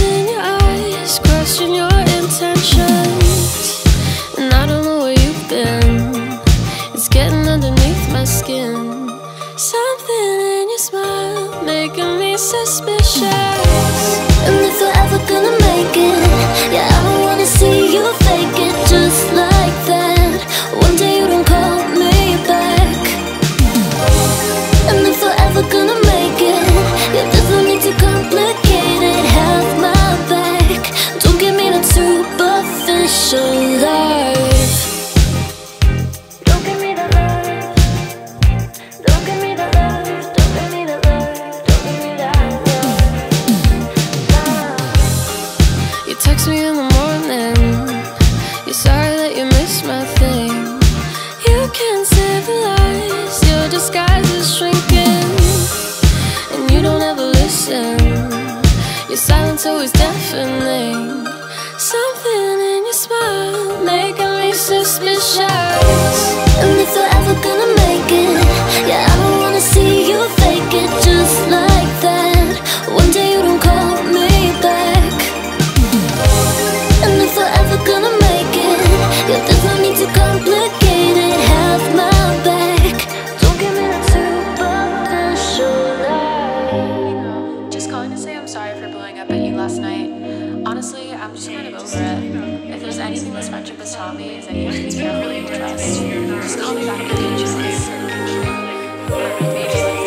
in your eyes, question your intentions. And I don't know where you've been, it's getting underneath my skin. Something in your smile making me suspicious. And if we're ever gonna make it, yeah, I don't wanna see you fake it just like that. One day you don't call me back. And if we're ever gonna make it, yeah, there's no need to complicate it. Have my back, don't give me that superficial love. Don't give me that love. Don't give me that love. Don't give me that love. Don't give me that love. You text me in the morning, you're sorry that you missed my thing. You can't save the lies, your disguise is shrinking. And you don't ever listen, your silence always deafening. Something in your smile making me suspicious. And if we're ever gonna make it, yeah, I don't wanna see you fake it just like that. One day you don't call me back. And if we're ever gonna make it, yeah, there's no need to complicate it. Have my back, don't give me that superficial love. Just calling to say I'm sorry for blowing up at you last night. Honestly, I'm just kind of over it. If there's anything this friendship has taught me, is that you have to be careful who you trust. Just call me back if you just like.